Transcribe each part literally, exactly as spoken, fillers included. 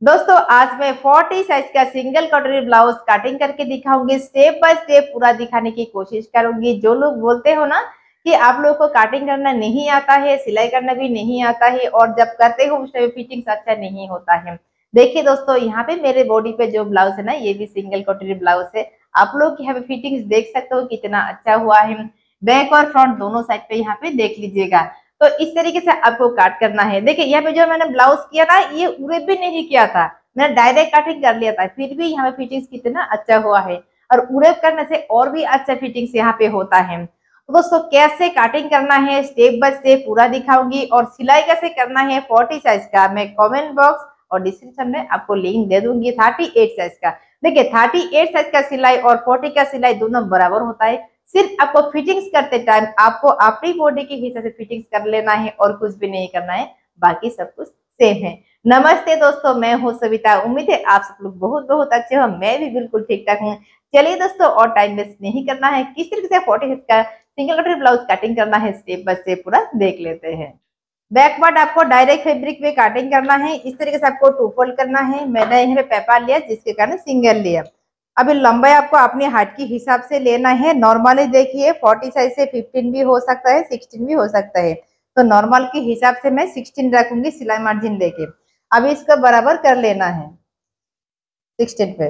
दोस्तों आज मैं चालीस साइज का सिंगल कटोरी ब्लाउज कटिंग करके दिखाऊंगी। स्टेप बाय स्टेप पूरा दिखाने की कोशिश करूंगी। जो लोग बोलते हो ना कि आप लोगों को कटिंग करना नहीं आता है, सिलाई करना भी नहीं आता है और जब करते हो उस टाइम फिटिंग्स अच्छा नहीं होता है। देखिए दोस्तों, यहाँ पे मेरे बॉडी पे जो ब्लाउज है ना, ये भी सिंगल कटोरी ब्लाउज है। आप लोग यहाँ पे फिटिंग्स देख सकते हो कितना अच्छा हुआ है। बैक और फ्रंट दोनों साइड पे यहाँ पे देख लीजिएगा। तो इस तरीके से आपको काट करना है। देखिए यहाँ पे जो मैंने ब्लाउज किया था ये उड़े भी नहीं किया था, मैंने डायरेक्ट कटिंग कर लिया था, फिर भी यहाँ पे फिटिंग्स कितना अच्छा हुआ है। और उड़े करने से और भी अच्छा फिटिंग्स यहाँ पे होता है। तो दोस्तों कैसे कटिंग करना है स्टेप बाय स्टेप पूरा दिखाऊंगी और सिलाई कैसे करना है चालीस साइज का मैं कमेंट बॉक्स और डिस्क्रिप्शन में आपको लिंक दे दूंगी। अड़तीस साइज का देखिए, अड़तीस साइज का सिलाई और चालीस का सिलाई दोनों बराबर होता है। सिर्फ आपको फिटिंग्स करते टाइम आपको अपनी बॉडी के हिसाब से फिटिंग्स कर लेना है और कुछ भी नहीं करना है, बाकी सब कुछ सेम है। नमस्ते दोस्तों, मैं हूँ सविता। उम्मीद है आप सब लोग बहुत बहुत अच्छे हो, मैं भी बिल्कुल ठीक ठाक हूँ। चलिए दोस्तों, और टाइम वेस्ट नहीं करना है, किस तरीके से चालीस का सिंगल कटोरी ब्लाउज कटिंग करना है स्टेप बाय स्टेप पूरा देख लेते हैं। बैक पार्ट आपको डायरेक्ट फैब्रिक पे कटिंग करना है। इस तरीके से आपको टू फोल्ड करना है। मैंने यहाँ पे पेपर लिया जिसके कारण सिंगल लिया। अभी लंबाई आपको अपनी हाथ के हिसाब से लेना है। नॉर्मली देखिए चालीस साइज से पंद्रह भी हो सकता है, सोलह भी हो सकता है। तो नॉर्मल के हिसाब से मैं सोलह रखूंगी सिलाई मार्जिन लेके। अभी इसका बराबर कर लेना है सोलह पे।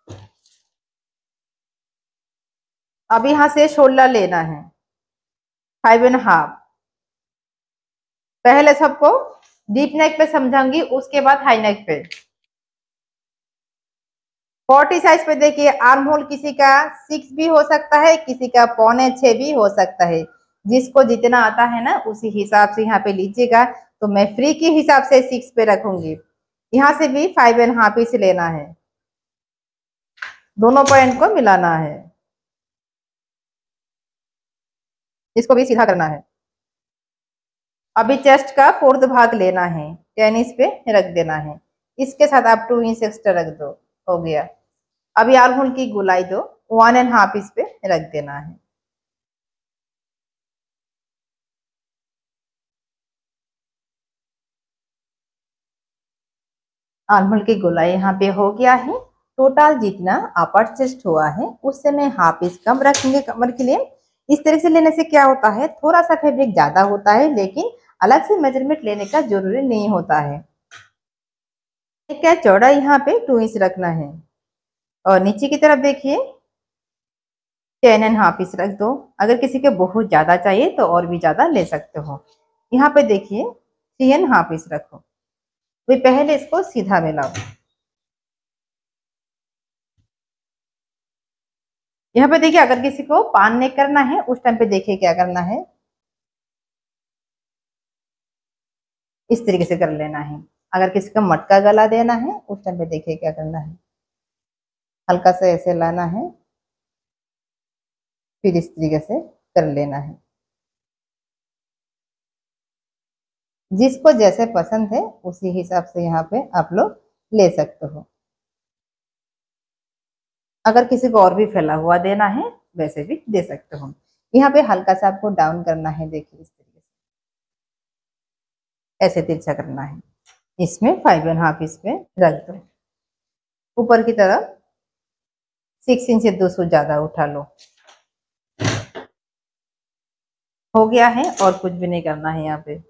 अब यहाँ से शोल्डर लेना है फाइव एंड हाफ। पहले सबको डीप नेक पे समझाऊंगी, उसके बाद हाई नेक पे। चालीस साइज पे देखिए, आर्म होल किसी का सिक्स भी हो सकता है, किसी का पौने छह भी हो सकता है। जिसको जितना आता है ना उसी हिसाब से यहाँ पे लीजिएगा। तो मैं फ्री के हिसाब से सिक्स पे रखूंगी। यहाँ से भी फाइव एंड हाफ ही लेना है, दोनों पॉइंट को मिलाना है। इसको भी सीधा करना है। अभी चेस्ट का फोर्थ भाग लेना है, टेन इंच पे रख देना है। इसके साथ आप टू इंच एक्स्ट्रा रख दो, हो गया। अभी आर्म होल की गोलाई दो, वन एंड हाफ इस पे रख देना है। आर्म होल की गोलाई यहाँ पे हो गया है। टोटल जितना अपर चेस्ट हुआ है उससे मैं हाफ इंच कम रखेंगे कमर के लिए। इस तरह से लेने से क्या होता है, थोड़ा सा फैब्रिक ज्यादा होता है, लेकिन अलग से मेजरमेंट लेने का जरूरी नहीं होता है। क्या चौड़ा यहाँ पे टू इंच रखना है। और नीचे की तरफ देखिए टेन एंड हाफ इंच रख दो। अगर किसी के बहुत ज्यादा चाहिए तो और भी ज्यादा ले सकते हो। यहाँ पे देखिए थ्री एंड हाफ इंच रखो। वे पहले इसको सीधा मिलाओ। यहाँ पे देखिए, अगर किसी को पान नेक करना है उस टाइम पे देखिए क्या करना है, इस तरीके से कर लेना है। अगर किसी को मटका गला देना है उस टाइम पे देखिए क्या करना है, हल्का सा ऐसे लाना है, फिर इस तरीके से कर लेना है। जिसको जैसे पसंद है उसी हिसाब से यहाँ पे आप लोग ले सकते हो। अगर किसी को और भी फैला हुआ देना है वैसे भी दे सकते हो। यहाँ पे हल्का सा आपको डाउन करना है, देखिए इस तरीके से ऐसे तिरछा करना है। इसमें फाइव एंड हाफ इस पे रख दो। ऊपर की तरफ सिक्स इंच से दो सौ ज्यादा उठा लो। हो गया है और कुछ भी नहीं करना है यहाँ पे।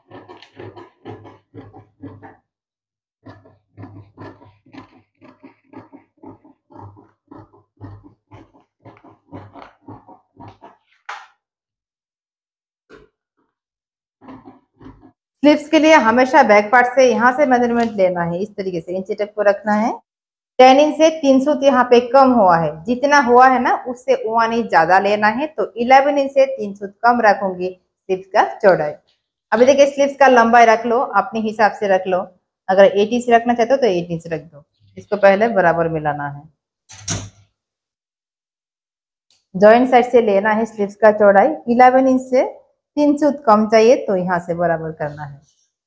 स्लीव्स के लिए हमेशा बैक पार्ट से यहाँ से मेजरमेंट लेना है। इस तरीके से इंची टेप को रखना है। टेन इंच से तीन सूत यहाँ पे कम हुआ है, जितना हुआ है ना उससे वन इंच ज्यादा लेना है। तो इलेवन इंच से तीन सूत कम रखूंगी स्लीव्स का चौड़ाई। अभी देखिए स्लीव्स का लंबाई रख लो, अपने हिसाब से रख लो। अगर एट इंच रखना चाहते हो तो एट इंच रख दो। इसको पहले बराबर मिलाना है। जॉइंट साइड से लेना है स्लीव्स का चौड़ाई। इलेवन इंच से तीन सूत कम चाहिए तो यहाँ से बराबर करना है।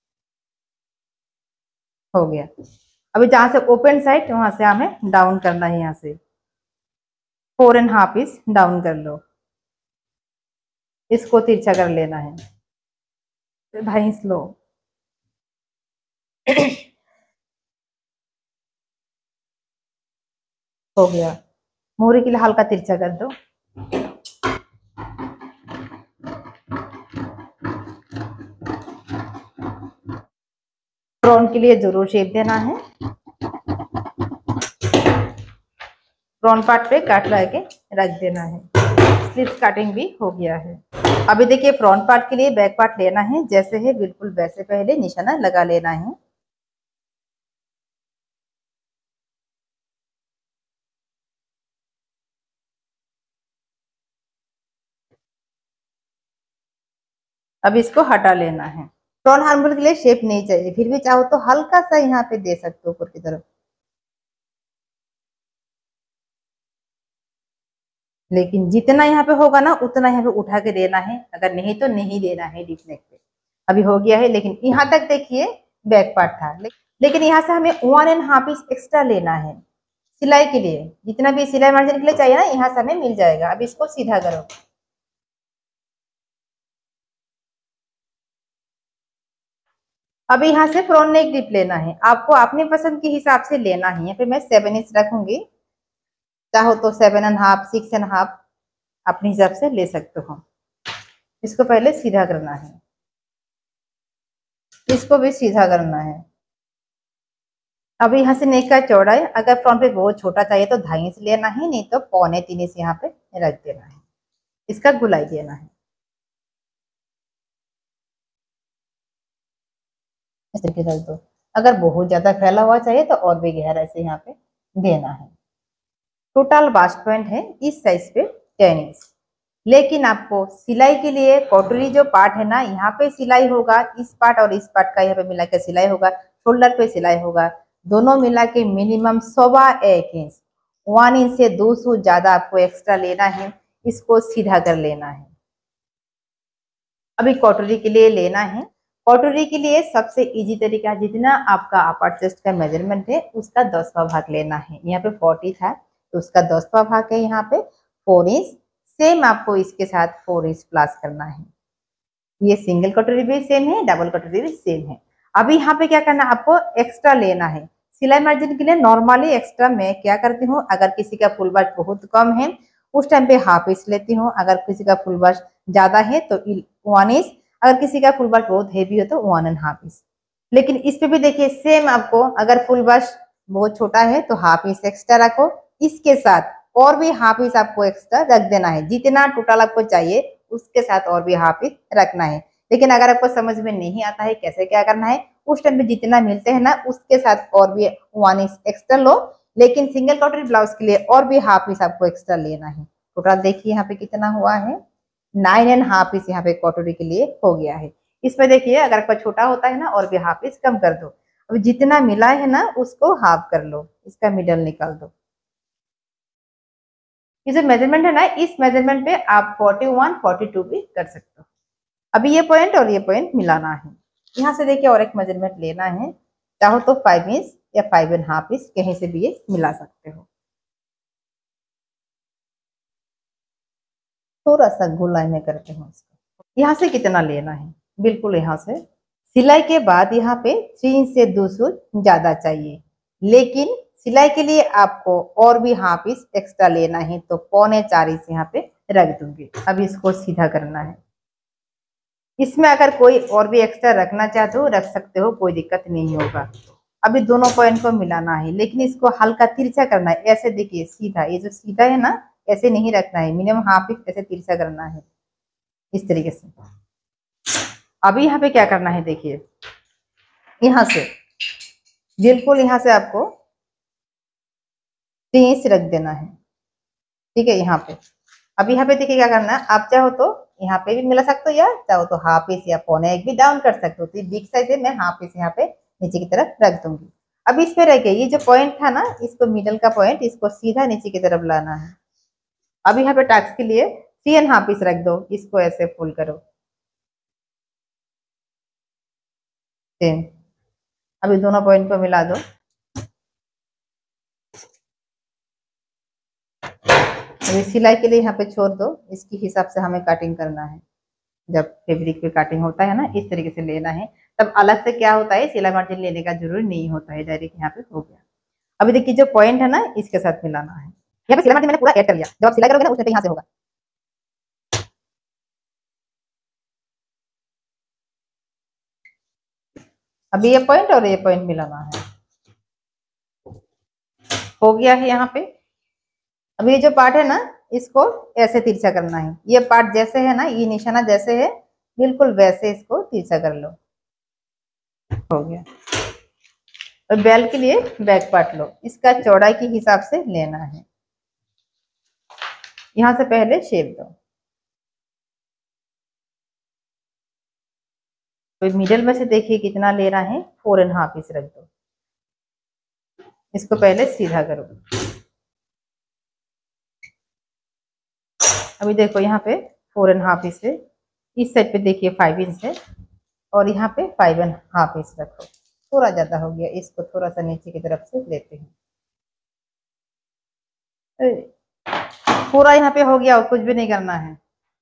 हो गया। अभी जहां से ओपन साइड वहां से हमें डाउन करना है। यहाँ से four and half inch down कर लो। इसको तिरछा कर लेना है, ढाई इंच लो। हो गया। मोहरी के लिए हल्का तिरछा कर दो। प्रॉन के लिए जरूर शेप देना है। प्रॉन पार्ट पे काट लगा के रख देना है। स्लिप्स कटिंग भी हो गया है। अभी देखिए फ्रंट पार्ट के लिए बैक पार्ट लेना है, जैसे है बिल्कुल वैसे पहले निशाना लगा लेना है। अब इसको हटा लेना है। फ्रंट हार्मोल के लिए शेप नहीं चाहिए, फिर भी चाहो तो हल्का सा यहाँ पे दे सकते हो ऊपर की तरफ, लेकिन जितना यहाँ पे होगा ना उतना यहाँ पे उठा के देना है, अगर नहीं तो नहीं देना है डीप नेक पे। अभी हो गया है, लेकिन यहाँ तक देखिए बैक पार्ट था, लेकिन यहाँ से हमें one and half inch extra लेना है सिलाई के लिए। जितना भी सिलाई मार्जिन के लिए चाहिए ना यहाँ से हमें मिल जाएगा। अब इसको सीधा करो। अब यहाँ से फ्रंट नेक डिप लेना है, आपको अपने पसंद के हिसाब से लेना है। यहाँ पे मैं सेवन इंच रखूंगी, चाहो तो seven and half, six and half अपने हिसाब से ले सकते हो। इसको पहले सीधा करना है, इसको भी सीधा करना है। अब यहाँ से नेक का चौड़ाई अगर फ्रंट पे बहुत छोटा चाहिए तो ढाई इंच लेना है, नहीं तो पौने तीन इंच यहाँ पे रख देना है। इसका गुलाई देना है इस तरीके से रख दो। अगर बहुत ज्यादा फैला हुआ चाहिए तो और भी गहरा से यहाँ पे देना है। टोटल बास्ट पॉइंट है इस साइज पे टेन इंच, लेकिन आपको सिलाई के लिए कटोरी जो पार्ट है ना यहाँ पे सिलाई होगा, इस पार्ट और इस पार्ट का यहाँ पे मिला के सिलाई होगा, शोल्डर पे सिलाई होगा, दोनों मिला के मिनिमम सवा एक इंच, वन इंच से दो सौ ज्यादा आपको एक्स्ट्रा लेना है। इसको सीधा कर लेना है। अभी कटोरी के लिए लेना है। कटोरी के लिए सबसे इजी तरीका, जितना आपका अपर चेस्ट का मेजरमेंट है उसका दसवां भाग लेना है। यहाँ पे फोर्टी था तो उसका दसवां भाग है यहाँ पे फोर इंच। सेम आपको इसके साथ फोर इंच प्लस करना है। ये सिंगल कटोरी भी सेम है, डबल कटोरी भी सेम है। अभी यहाँ पे क्या करना है, आपको एक्स्ट्रा लेना है सिलाई मार्जिन के लिए। नॉर्मली एक्स्ट्रा मैं क्या करती हूँ, अगर किसी का फुल बास्ट बहुत कम है उस टाइम पे हाफ इंच लेती हूँ, अगर किसी का फुल बास्ट ज्यादा है तो वन इंच, अगर किसी का फुल बास्ट बहुत हेवी हो तो वन एंड हाफ इंच। लेकिन इस पे भी देखिए सेम, आपको अगर फुल बास्ट बहुत छोटा है तो हाफ इंच एक्स्ट्रा रखो, इसके साथ और भी हाफ इंच आपको एक्स्ट्रा रख देना है। जितना टोटल आपको चाहिए उसके साथ और भी हाफ इंच रखना है। लेकिन अगर आपको समझ में नहीं आता है कैसे क्या करना है, उस टाइम पे जितना मिलते हैं ना उसके साथ और भी वन इंच एक्स्ट्रा लो, लेकिन सिंगल कटोरी ब्लाउज के लिए और भी हाफ इंच आपको एक्स्ट्रा लेना है। टोटल देखिए यहाँ पे कितना हुआ है, नाइन एंड हाफ इंच यहाँ पे कटोरी के लिए हो गया है। इसमें देखिए अगर आपका छोटा होता है ना और भी हाफ इंच कम कर दो। अब जितना मिला है ना उसको हाफ कर लो, इसका मिडल निकाल दो। ये जो मेजरमेंट है ना इस मेजरमेंट पे आप फोर्टी वन, फोर्टी टू भी कर सकते हो। अभी ये पॉइंट और ये पॉइंट मिलाना है। यहाँ से देखिए और एक मेजरमेंट लेना है, चाहो तो फाइव इंच या फाइव एंड हाफ इंच कहीं से भी ये मिला सकते हो। थोड़ा सा गोलाई में करते हैं इसको। यहाँ से कितना लेना है, बिल्कुल यहाँ से सिलाई के बाद यहाँ पे थ्री इंच से दो सौ ज्यादा चाहिए, लेकिन सिलाई के लिए आपको और भी हाफ इंच एक्स्ट्रा लेना है, तो पौने चार इंच यहाँ पे रख दूंगी। अब इसको सीधा करना है। इसमें अगर कोई और भी एक्स्ट्रा रखना चाहते हो रख सकते हो, कोई दिक्कत नहीं होगा। अभी दोनों पॉइंट को मिलाना है, लेकिन इसको हल्का तिरछा करना है। ऐसे देखिए सीधा, ये जो सीधा है ना ऐसे नहीं रखना है, मिनिमम हाफ इंच ऐसे तिरछा करना है इस तरीके से। अभी यहाँ पे क्या करना है, देखिए यहाँ से बिल्कुल यहाँ से आपको तीन इंच रख देना है, ठीक है यहाँ पे। अब यहाँ पे देखिए क्या करना है, आप चाहो तो यहाँ पे भी मिला सकते हो या चाहो तो हाफ इंच या पौने एक भी डाउन कर सकते हो। तो बिग साइज है, मैं हाफ इंच यहाँ पे नीचे की तरफ रख दूंगी। अब इस पे रह गया ये जो पॉइंट था ना, इसको मिडल का पॉइंट इसको सीधा नीचे की तरफ लाना है। अब यहाँ पे टैक्स के लिए थ्री एंड हाफ इंच रख दो, इसको ऐसे फुल करो सेम। अभी दोनों पॉइंट को मिला दो। अभी सिलाई के लिए यहाँ पे छोड़ दो, इसके हिसाब से हमें कटिंग करना है। जब फैब्रिक पे कटिंग होता है ना इस तरीके से लेना है, तब अलग से क्या होता है सिलाई मार्जिन लेने का जरूरी नहीं होता है, डायरेक्ट यहाँ पे हो गया। अभी देखिए जो पॉइंट है ना इसके साथ मिलाना है। यहाँ पे सिलाई मार्जिन मैंने पूरा ऐड कर लिया, जब आप सिलाई करोगे ना उस टाइम पे यहाँ से होगा। अभी ये पॉइंट और ये पॉइंट मिलाना है, हो गया है यहाँ पे। अभी ये जो पार्ट है ना इसको ऐसे तिरछा करना है, ये पार्ट जैसे है ना, ये निशाना जैसे है बिल्कुल वैसे इसको तिरछा कर लो, हो गया। और बेल के लिए बैक पार्ट लो, इसका चौड़ाई के हिसाब से लेना है। यहां से पहले शेप दो, तो मिडल में से देखिए कितना ले रहा है, फोर एंड हाफ इंच रख दो। इसको पहले सीधा करो। अभी देखो यहाँ पे फोर एंड हाफ इंच है, इस साइड पे देखिए फाइव इंच है, और यहाँ पे फाइव एंड हाफ इंच रखो। थोड़ा ज्यादा हो गया, इसको थोड़ा सा नीचे की तरफ से लेते हैं। पूरा यहाँ पे हो गया और कुछ भी नहीं करना है।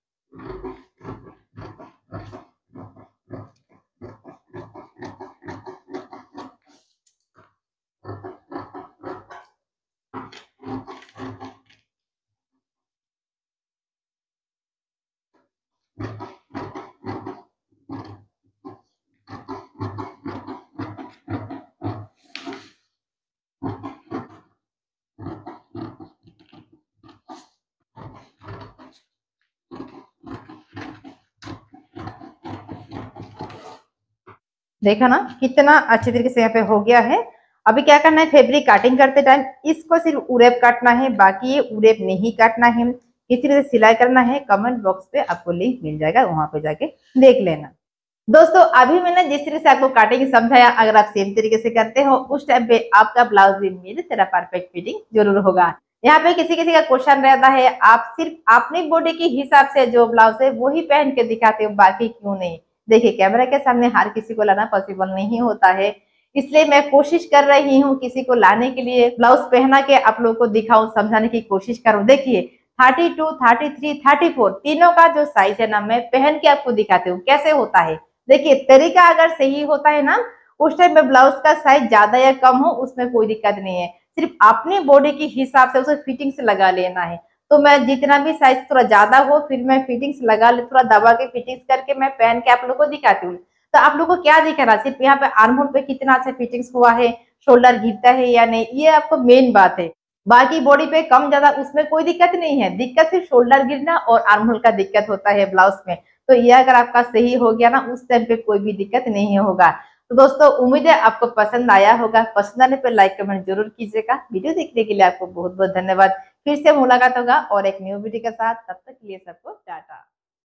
देखा ना कितना अच्छे तरीके से यहाँ पे हो गया है। अभी क्या करना है, फैब्रिक काटिंग करते टाइम इसको सिर्फ उरेप काटना है, बाकी ये उरेप नहीं काटना है। किस तरह से सिलाई करना है कमेंट बॉक्स पे आपको लिंक मिल जाएगा, वहां पे जाके देख लेना। दोस्तों अभी मैंने जिस तरह से आपको काटिंग समझाया, अगर आप सेम तरीके से करते हो उस टाइम पे आपका ब्लाउज भी मेरी तरह परफेक्ट फिटिंग जरूर होगा। यहाँ पे किसी किसी का क्वेश्चन रहता है, आप सिर्फ अपनी बॉडी के हिसाब से जो ब्लाउज है वही पहन के दिखाते हो, बाकी क्यों नहीं। देखिए कैमरा के सामने हर किसी को लाना पॉसिबल नहीं होता है, इसलिए मैं कोशिश कर रही हूँ किसी को लाने के लिए ब्लाउज पहना के आप लोगों को दिखाऊं, समझाने की कोशिश करूं। देखिए thirty two, thirty three, thirty four तीनों का जो साइज है ना मैं पहन के आपको दिखाती हूँ कैसे होता है। देखिए तरीका अगर सही होता है ना, उस टाइम में ब्लाउज का साइज ज्यादा या कम हो उसमें कोई दिक्कत नहीं है, सिर्फ अपनी बॉडी के हिसाब से उसे फिटिंग से लगा लेना है। तो मैं जितना भी साइज थोड़ा ज्यादा हो फिर मैं फिटिंग्स लगा ले, थोड़ा दबा के फिटिंग्स करके मैं पहन के आप लोग को दिखाती हूँ। तो आप लोग को क्या दिखा रहा, सिर्फ यहाँ पे आर्म होल पे कितना अच्छा फिटिंग्स हुआ है, शोल्डर गिरता है या नहीं, ये आपको मेन बात है। बाकी बॉडी पे कम ज्यादा उसमें कोई दिक्कत नहीं है, दिक्कत सिर्फ शोल्डर गिरना और आर्म होल का दिक्कत होता है ब्लाउज में। तो ये अगर आपका सही हो गया ना उस टाइम पे कोई भी दिक्कत नहीं होगा। तो दोस्तों उम्मीद है आपको पसंद आया होगा, पसंद आने पर लाइक कमेंट जरूर कीजिएगा। वीडियो देखने के लिए आपको बहुत बहुत धन्यवाद। फिर से मुलाकात होगा और एक न्यू वीडियो के साथ, तब तक के लिए सबको टाटा।